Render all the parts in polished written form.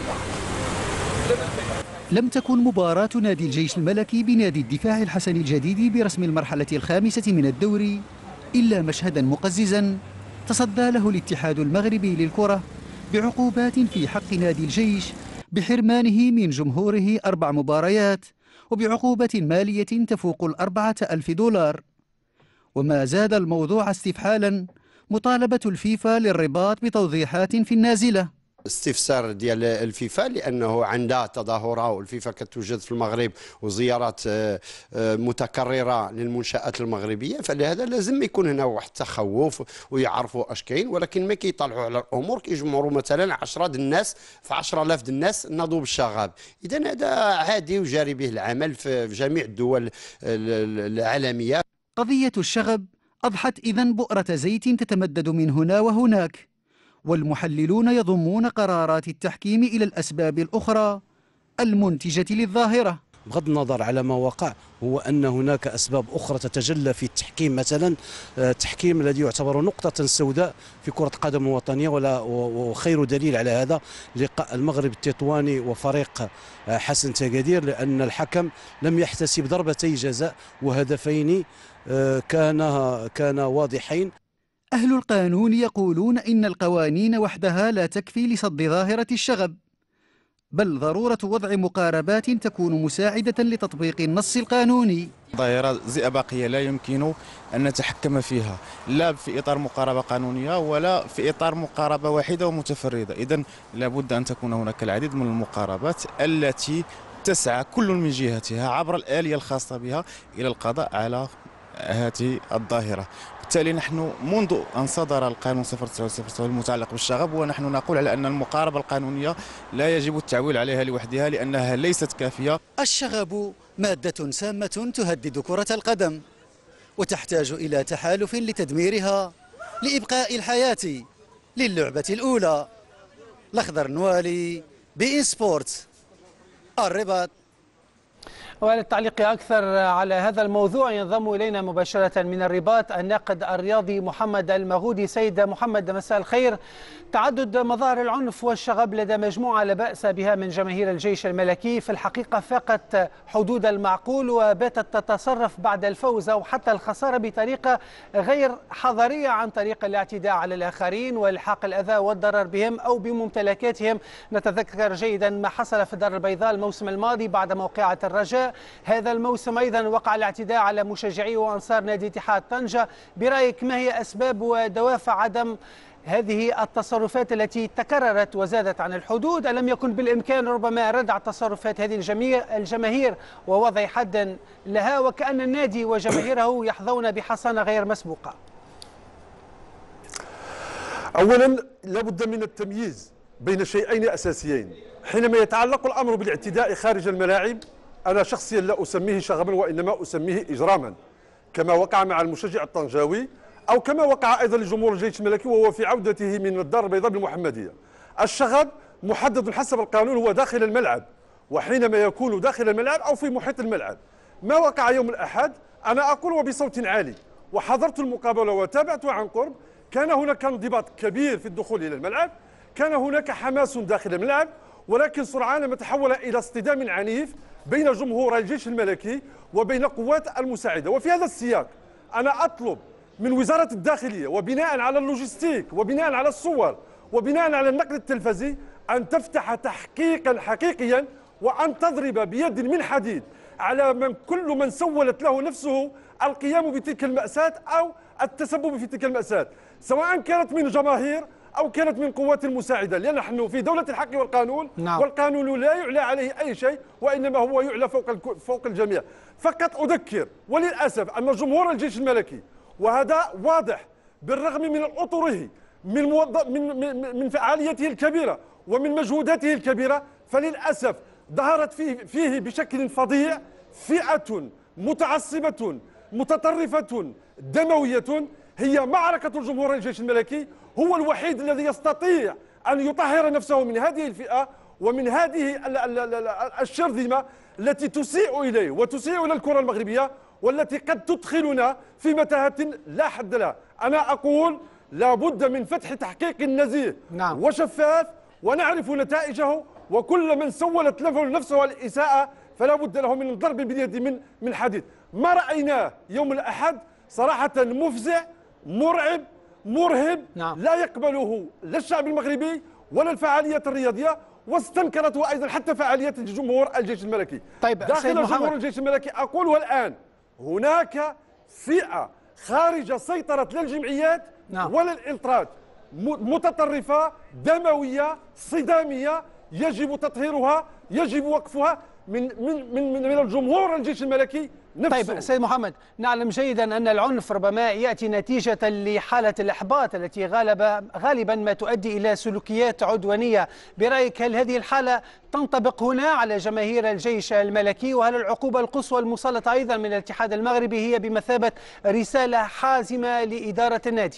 لم تكن مباراة نادي الجيش الملكي بنادي الدفاع الحسني الجديد برسم المرحلة الخامسة من الدوري إلا مشهدا مقززا تصدى له الاتحاد المغربي للكرة بعقوبات في حق نادي الجيش بحرمانه من جمهوره 4 مباريات وبعقوبة مالية تفوق $4,000. وما زاد الموضوع استفحالا مطالبة الفيفا للرباط بتوضيحات في النازلة. استفسار ديال الفيفا لانه عندها تظاهرات، والفيفا كتوجد في المغرب وزيارات متكرره للمنشات المغربيه، فلهذا لازم يكون هنا واحد التخوف ويعرفوا اش كاين، ولكن ما كيطلعوا على الامور كيجمعوا مثلا 10 الناس في 10,000 الناس ناضوا بالشغب. اذا هذا عادي وجاري به العمل في جميع الدول العالميه. قضيه الشغب اضحت اذن بؤره زيت تتمدد من هنا وهناك، والمحللون يضمون قرارات التحكيم إلى الأسباب الأخرى المنتجة للظاهرة. بغض النظر على ما وقع، هو أن هناك أسباب أخرى تتجلى في التحكيم، مثلا التحكيم الذي يعتبر نقطة سوداء في كرة القدم الوطنية، وخير دليل على هذا لقاء المغرب التطواني وفريق حسن تقادير، لأن الحكم لم يحتسب ضربتي جزاء وهدفين كان واضحين. أهل القانون يقولون إن القوانين وحدها لا تكفي لصد ظاهرة الشغب، بل ضرورة وضع مقاربات تكون مساعدة لتطبيق النص القانوني. ظاهرة زئبقية لا يمكن أن نتحكم فيها لا في إطار مقاربة قانونية ولا في إطار مقاربة واحدة ومتفردة. إذن لابد أن تكون هناك العديد من المقاربات التي تسعى كل من جهتها عبر الآلية الخاصة بها إلى القضاء على هذه الظاهرة. بالتالي نحن منذ أن صدر القانون 009 المتعلق بالشغب ونحن نقول على أن المقاربة القانونية لا يجب التعويل عليها لوحدها لأنها ليست كافية. الشغب مادة سامة تهدد كرة القدم وتحتاج إلى تحالف لتدميرها لإبقاء الحياة للعبة الأولى. الأخضر نوالي بإن سبورت الرباط. وللتعليق أكثر على هذا الموضوع ينضم إلينا مباشرة من الرباط الناقد الرياضي محمد المغودي. سيد محمد، مساء الخير. تعدد مظاهر العنف والشغب لدى مجموعة لا بأس بها من جماهير الجيش الملكي في الحقيقة فاقت حدود المعقول وباتت تتصرف بعد الفوز أو حتى الخسارة بطريقة غير حضارية عن طريق الاعتداء على الآخرين والحاق الأذى والضرر بهم أو بممتلكاتهم. نتذكر جيدا ما حصل في الدار البيضاء الموسم الماضي بعد موقعة الرجاء. هذا الموسم أيضا وقع الاعتداء على مشجعي وأنصار نادي اتحاد طنجة. برأيك ما هي أسباب ودوافع عدم هذه التصرفات التي تكررت وزادت عن الحدود؟ ألم يكن بالإمكان ربما ردع تصرفات هذه الجماهير ووضع حد لها، وكأن النادي وجماهيره يحظون بحصانة غير مسبوقة؟ أولا لابد من التمييز بين شيئين أساسيين. حينما يتعلق الأمر بالاعتداء خارج الملاعب، أنا شخصيا لا أسميه شغبا وإنما أسميه إجراما، كما وقع مع المشجع الطنجاوي أو كما وقع أيضا لجمهور الجيش الملكي وهو في عودته من الدار البيضاء بالمحمدية. الشغب محدد حسب القانون هو داخل الملعب، وحينما يكون داخل الملعب أو في محيط الملعب. ما وقع يوم الأحد أنا أقول وبصوت عالي وحضرت المقابلة وتابعت عن قرب، كان هناك انضباط كبير في الدخول إلى الملعب، كان هناك حماس داخل الملعب، ولكن سرعان ما تحول إلى اصطدام عنيف بين جمهور الجيش الملكي وبين قوات المساعدة. وفي هذا السياق أنا أطلب من وزارة الداخلية وبناء على اللوجستيك وبناء على الصور وبناء على النقل التلفزي أن تفتح تحقيقا حقيقيا وأن تضرب بيد من حديد على كل من سولت له نفسه القيام بتلك المأساة أو التسبب في تلك المأساة، سواء كانت من جماهير أو كانت من قوات المساعدة، لأن نحن في دولة الحق والقانون. نعم. والقانون لا يعلى عليه أي شيء وإنما هو يعلى فوق الجميع. فقط أذكر وللأسف أن جمهور الجيش الملكي، وهذا واضح بالرغم من أطره من فعاليته الكبيرة ومن مجهوداته الكبيرة، فللأسف ظهرت فيه بشكل فظيع فئة متعصبة متطرفة دموية هي معركة جمهور الجيش الملكي. هو الوحيد الذي يستطيع أن يطهر نفسه من هذه الفئة ومن هذه الشرذمة التي تسيء إليه وتسيء إلى الكرة المغربية والتي قد تدخلنا في متاهة لا حد لها. أنا أقول لا بد من فتح تحقيق نزيه. نعم. وشفاف ونعرف نتائجه وكل من سولت له نفسه الإساءة فلا بد له من ضرب باليد من حديد. ما رأيناه يوم الأحد صراحة مفزع، مرعب، مرهب. نعم. لا يقبله لا الشعب المغربي ولا الفعاليات الرياضية، واستنكرته أيضا حتى فعاليات جمهور الجيش الملكي. طيب داخل جمهور الجيش الملكي أقولها الآن، هناك فئة خارج سيطرة لا الجمعيات نعم. ولا الإلتراج، متطرفة دموية صدامية، يجب تطهيرها، يجب وقفها من الجمهور الجيش الملكي نفسه. طيب سيد محمد، نعلم جيدا أن العنف ربما يأتي نتيجة لحالة الإحباط التي غالبا ما تؤدي إلى سلوكيات عدوانية. برأيك هل هذه الحالة تنطبق هنا على جماهير الجيش الملكي؟ وهل العقوبة القصوى المسلطة أيضا من الاتحاد المغربي هي بمثابة رسالة حازمة لإدارة النادي؟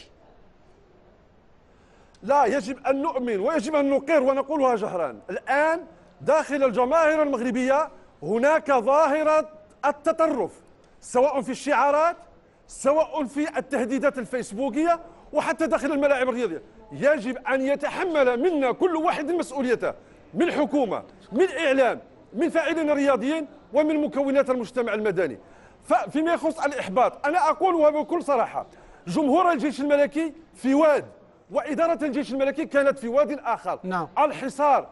لا، يجب أن نؤمن ويجب أن نقر ونقولها جهرا. الآن داخل الجماهير المغربية هناك ظاهرة التطرف، سواء في الشعارات، سواء في التهديدات الفيسبوكية، وحتى داخل الملاعب الرياضية. يجب أن يتحمل منا كل واحد مسؤوليته، من حكومة، من إعلام، من فاعلين رياضيين، ومن مكونات المجتمع المدني. فيما يخص الإحباط، أنا أقولها بكل صراحة، جمهور الجيش الملكي في واد، وإدارة الجيش الملكي كانت في واد آخر. نعم. الحصار،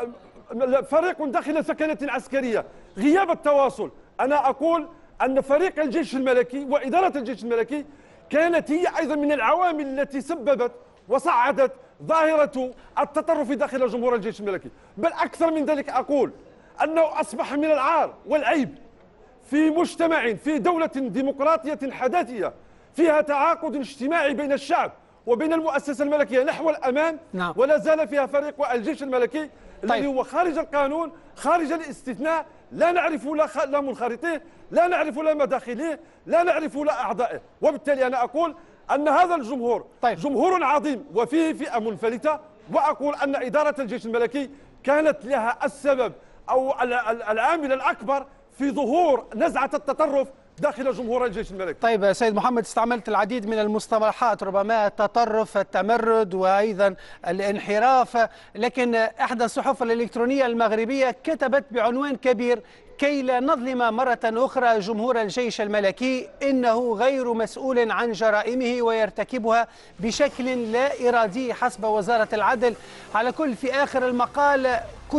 فريق داخل سكنة عسكرية، غياب التواصل. أنا أقول أن فريق الجيش الملكي وإدارة الجيش الملكي كانت هي أيضا من العوامل التي سببت وصعدت ظاهرة التطرف داخل جمهور الجيش الملكي. بل أكثر من ذلك أقول أنه أصبح من العار والعيب في مجتمع، في دولة ديمقراطية حداثية فيها تعاقد اجتماعي بين الشعب وبين المؤسسة الملكية نحو الأمام. نعم. ولا زال فيها فريق الجيش الملكي الذي هو خارج القانون، خارج الاستثناء، لا نعرف لا منخرطيه، لا نعرف لا مداخليه، لا نعرف لا أعضائه. وبالتالي أنا أقول أن هذا الجمهور جمهور عظيم وفيه فئة منفلتة، وأقول أن إدارة الجيش الملكي كانت لها السبب أو العامل الأكبر في ظهور نزعة التطرف داخل جمهور الجيش الملكي. طيب سيد محمد، استعملت العديد من المصطلحات، ربما التطرف، التمرد، وأيضا الانحراف، لكن إحدى الصحف الإلكترونية المغربية كتبت بعنوان كبير: كي لا نظلم مرة أخرى جمهور الجيش الملكي، إنه غير مسؤول عن جرائمه ويرتكبها بشكل لا إرادي حسب وزارة العدل. على كل، في آخر المقال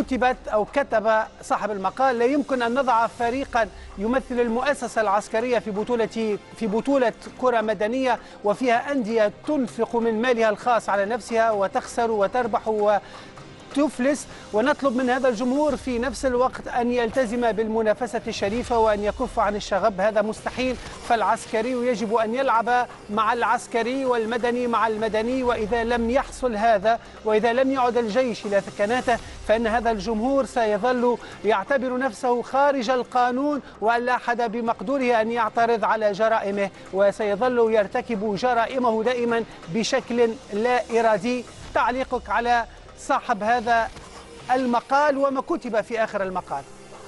كتب صاحب المقال: لا يمكن أن نضع فريقا يمثل المؤسسة العسكرية في بطولة كرة مدنية وفيها أندية تنفق من مالها الخاص على نفسها وتخسر وتربح تفلس، ونطلب من هذا الجمهور في نفس الوقت أن يلتزم بالمنافسة الشريفة وأن يكف عن الشغب. هذا مستحيل، فالعسكري يجب أن يلعب مع العسكري والمدني مع المدني، وإذا لم يحصل هذا وإذا لم يعد الجيش إلى ثكناته فإن هذا الجمهور سيظل يعتبر نفسه خارج القانون وأن لا أحد بمقدوره أن يعترض على جرائمه، وسيظل يرتكب جرائمه دائما بشكل لا إرادي. تعليقك على صاحب هذا المقال وما كتب في آخر المقال؟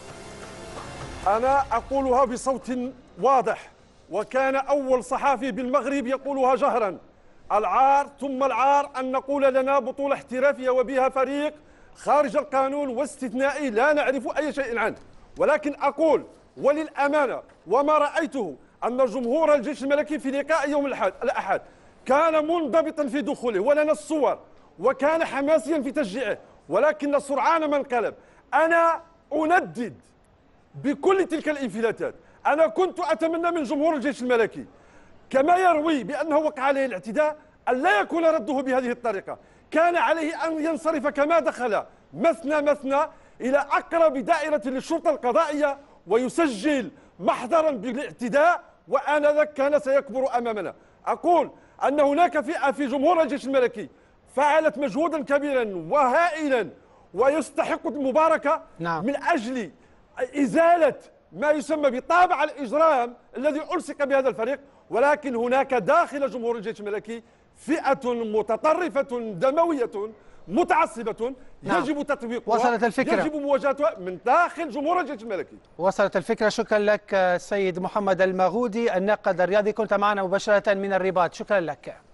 أنا أقولها بصوت واضح، وكان أول صحافي بالمغرب يقولها جهرا: العار ثم العار أن نقول لنا بطولة احترافية وبها فريق خارج القانون واستثنائي لا نعرف أي شيء عنه. ولكن أقول وللأمانة وما رأيته أن جمهور الجيش الملكي في لقاء يوم الأحد كان منضبطا في دخوله ولنا الصور، وكان حماسيا في تشجيعه، ولكن سرعان ما انقلب. أنا أندد بكل تلك الانفلاتات. أنا كنت أتمنى من جمهور الجيش الملكي كما يروي بأنه وقع عليه الاعتداء أن لا يكون رده بهذه الطريقة. كان عليه أن ينصرف كما دخل مثنى إلى أقرب دائرة للشرطة القضائية ويسجل محضرا بالاعتداء، وآنذاك كان سيكبر أمامنا. أقول أن هناك فئة في جمهور الجيش الملكي فعلت مجهودا كبيرا وهائلا ويستحق المباركة. نعم. من أجل إزالة ما يسمى بطابع الإجرام الذي ألصق بهذا الفريق. ولكن هناك داخل جمهور الجيش الملكي فئة متطرفة دموية متعصبة. نعم. يجب تطبيقها، وصلت الفكرة، يجب مواجهتها من داخل جمهور الجيش الملكي. وصلت الفكرة. شكرا لك سيد محمد المغودي الناقد الرياضي، كنت معنا مباشرة من الرباط. شكرا لك.